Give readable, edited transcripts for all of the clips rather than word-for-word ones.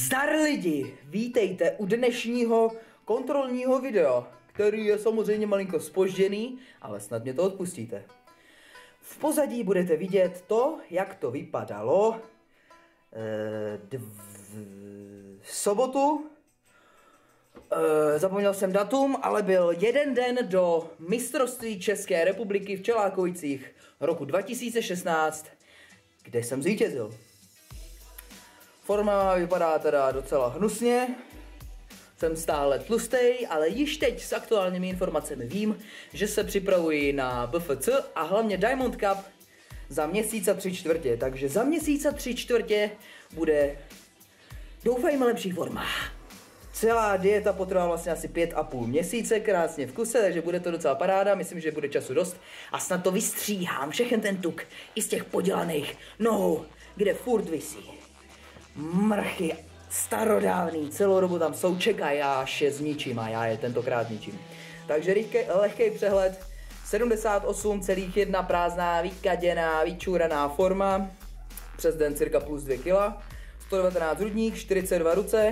Zdar lidi, vítejte u dnešního kontrolního videa, který je samozřejmě malinko zpožděný, ale snad mě to odpustíte. V pozadí budete vidět to, jak to vypadalo v sobotu. Zapomněl jsem datum, ale byl jeden den do mistrovství České republiky v Čelákovicích roku 2016, kde jsem zvítězil. Forma vypadá teda docela hnusně, jsem stále tlustej, ale již teď s aktuálními informacemi vím, že se připravuji na BFC a hlavně Diamond Cup za měsíc a 3/4, takže za měsíc a 3/4 bude, doufejme, lepší forma. Celá dieta potrvá vlastně asi 5,5 měsíce, krásně v kuse, takže bude to docela paráda, myslím, že bude času dost a snad to vystříhám všechen ten tuk i z těch podělaných nohou, kde furt visí. Mrchy starodávný, celou dobu tam jsou, čekají, až je zničím a já je tentokrát ničím. Takže lehkej přehled, 78,1 prázdná, vykaděná, vyčůraná forma, přes den cirka plus 2 kg, 119 hrudník, 42 ruce,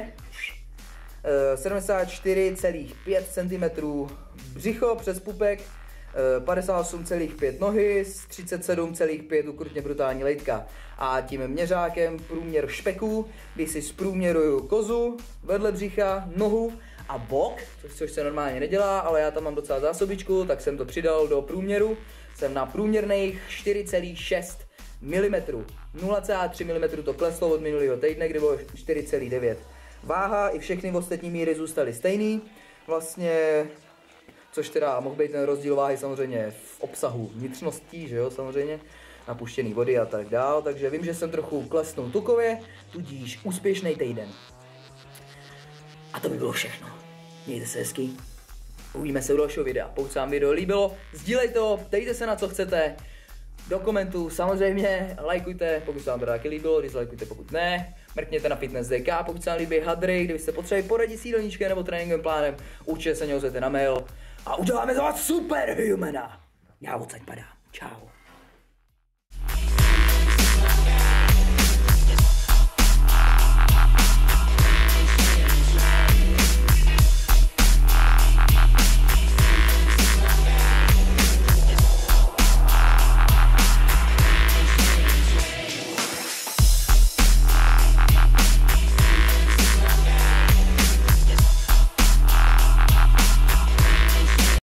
74,5 cm břicho přes pupek, 58,5 nohy, 37,5 ukrutně brutální lejtka. A tím měřákem průměr špeků, kdy si zprůměruju kozu, vedle břicha, nohu a bok, což se normálně nedělá, ale já tam mám docela zásobičku, tak jsem to přidal do průměru. Jsem na průměrných 4,6 mm. 0,3 mm to kleslo od minulého týdne, kdy bylo 4,9. Váha i všechny ostatní míry zůstaly stejný. Vlastně, což teda mohl být ten rozdíl váhy samozřejmě v obsahu vnitřností, že jo, samozřejmě, napuštěný vody a tak dál, takže vím, že jsem trochu klesnul tukově, tudíž úspěšný týden. A to by bylo všechno. Mějte se hezky, uvidíme se u dalšího videa. Pokud se vám video líbilo, sdílejte ho, ptejte se na co chcete, do komentů samozřejmě, lajkujte, pokud se vám to taky líbilo, dislajkujte pokud ne, mrkněte na Fitness DK, pokud se vám líbí hadry, kdybyste potřebovali poradit s jídelníčkem nebo tréninkovým plánem, určitě se mě ozvěte na mail a uděláme za vás superhumana. Já odsaď padám, čau.